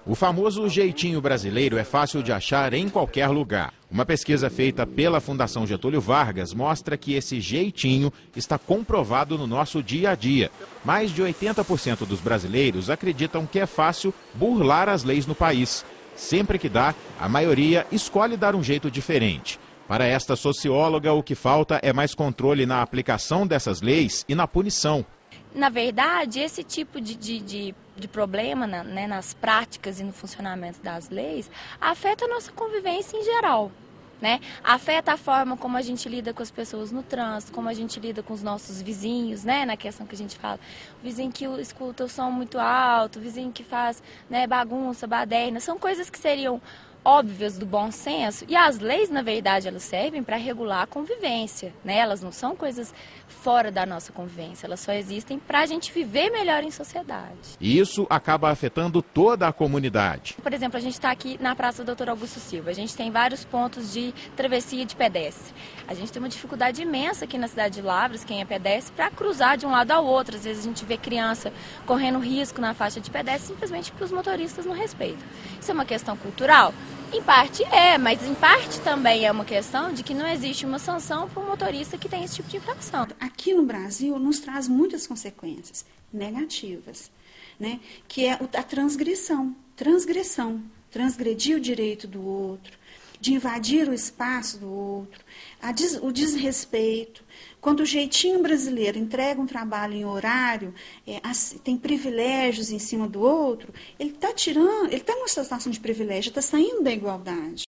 O famoso jeitinho brasileiro é fácil de achar em qualquer lugar. Uma pesquisa feita pela Fundação Getúlio Vargas mostra que esse jeitinho está comprovado no nosso dia a dia. Mais de 80% dos brasileiros acreditam que é fácil burlar as leis no país. Sempre que dá, a maioria escolhe dar um jeito diferente. Para esta socióloga, o que falta é mais controle na aplicação dessas leis e na punição. Na verdade, esse tipo de problema nas práticas e no funcionamento das leis afeta a nossa convivência em geral. Afeta a forma como a gente lida com as pessoas no trânsito, como a gente lida com os nossos vizinhos, na questão que a gente fala. O vizinho que escuta o som muito alto, o vizinho que faz bagunça, baderna, são coisas que seriam óbvias do bom senso, e as leis, na verdade, elas servem para regular a convivência, Elas não são coisas fora da nossa convivência, elas só existem para a gente viver melhor em sociedade. E isso acaba afetando toda a comunidade. Por exemplo, a gente está aqui na Praça Dr. Augusto Silva, a gente tem vários pontos de travessia de pedestre. A gente tem uma dificuldade imensa aqui na cidade de Lavras, quem é pedestre, para cruzar de um lado ao outro. Às vezes a gente vê criança correndo risco na faixa de pedestre simplesmente porque os motoristas não respeitam. Isso é uma questão cultural? Em parte mas em parte também é uma questão de que não existe uma sanção para um motorista que tem esse tipo de infração. Aqui no Brasil nos traz muitas consequências negativas, que é a transgressão, transgredir o direito do outro, de invadir o espaço do outro, o desrespeito. Quando o jeitinho brasileiro entrega um trabalho em horário, tem privilégios em cima do outro, ele está numa situação de privilégio, está saindo da igualdade.